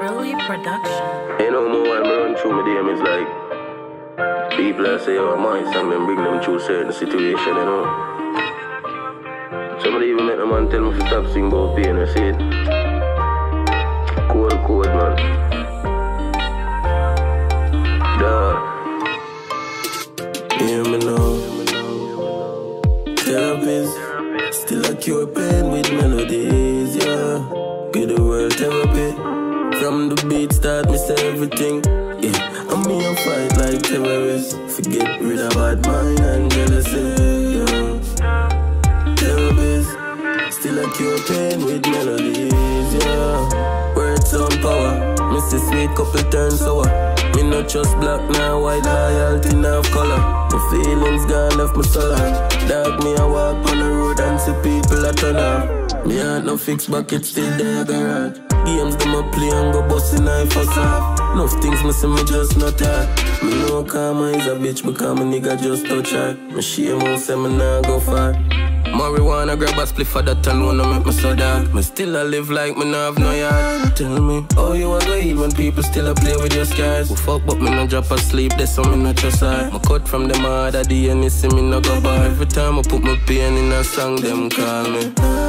Brilli production. You know more when I run through my DM is like people that say, oh, my son, then bring them through certain situation, you know. Somebody even make a man tell me to stop singing about pain, I see it. Cold, man. Duh. Hear me now. Therapist, still a cure pain with melodies, yeah. Give the world therapy. From the beat start, me say everything, yeah. I'm me on fight like terrorists. Forget rid of bad mind and jealousy, yeah. Therapist, still a cure pain with melodies, yeah. Words on power. Me see sweet couple turn sour. Me not just black now, white loyalty now color. My feelings gone left my soul. Dog me I walk on the road and see people a turn off. Me ain't no fix back, it's still there garage. Games them a play and go bustin' I fuss off. Enough things me see me just not talk. Me know karma is a bitch because my nigga just touch her. Me shame won't say me nah go far. Marijuana grab a spliff for that alone to make me so dark. Me still a live like me nah have no yard. Tell me, how you a go heal when people still a play with your scars? We fuck but me no drop asleep, that's so me not trust her. Me cut from them hard at the end, you see me no go bar. Every time I put my pain in a song, them call me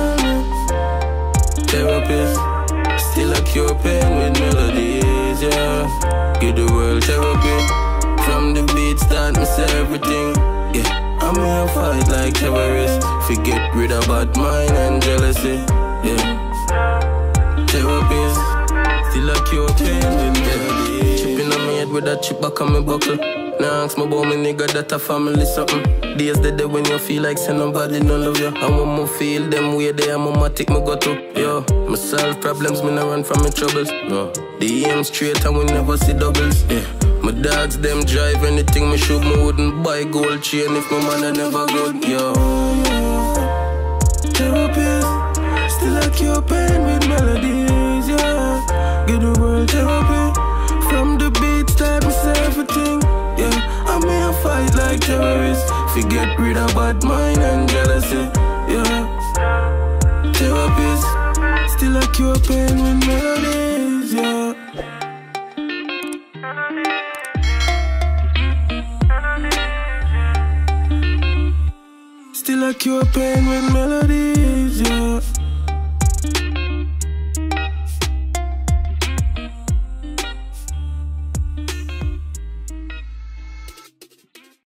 therapist. Still a cure pain with melodies, yeah. Give the world therapy. From the beat start, me say everything, yeah. I'm here fight like terrorists. Forget rid of bad mind and jealousy, yeah. Therapist, still a cure pain with melodies. Chipping on my head with a chip back on me buckle. Now ask me about me nigga that a family something. Days the day when you feel like say nobody no love you. And when me feel them way they am a tick me go to. Yo, me solve problems, me no run from my troubles. No, the aim straight and we never see doubles, yeah. My dogs, them drive anything me shoot. Me wouldn't buy gold chain if my man a never good, yo. Therapist, still a cure pain with melodies, yeah. Give the world therapy. From the beat start, me say everything, yeah. I'm here fight like terrorists. Forget rid of bad mind and jealousy, yeah. Therapist, still a cure pain with melodies, yeah. Still a cure pain with melodies, yeah.